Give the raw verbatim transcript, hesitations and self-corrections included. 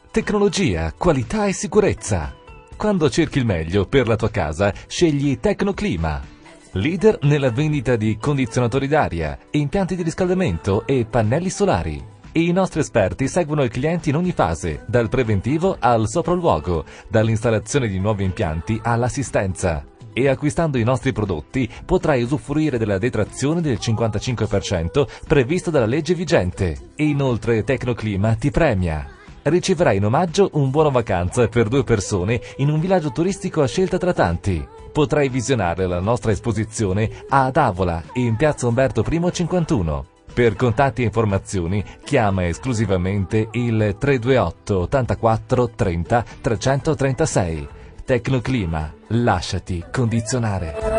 Tecnologia, qualità e sicurezza. Quando cerchi il meglio per la tua casa, scegli Tecnoclima. Leader nella vendita di condizionatori d'aria, impianti di riscaldamento e pannelli solari. E i nostri esperti seguono i clienti in ogni fase, dal preventivo al sopralluogo, dall'installazione di nuovi impianti all'assistenza. E acquistando i nostri prodotti potrai usufruire della detrazione del cinquantacinque per cento prevista dalla legge vigente. E inoltre Tecnoclima ti premia. Riceverai in omaggio un buono vacanza per due persone in un villaggio turistico a scelta tra tanti. Potrai visionare la nostra esposizione ad Avola in piazza Umberto I cinquantuno. Per contatti e informazioni chiama esclusivamente il tre due otto ottantaquattro trenta trecentotrentasei. Tecnoclima, lasciati condizionare.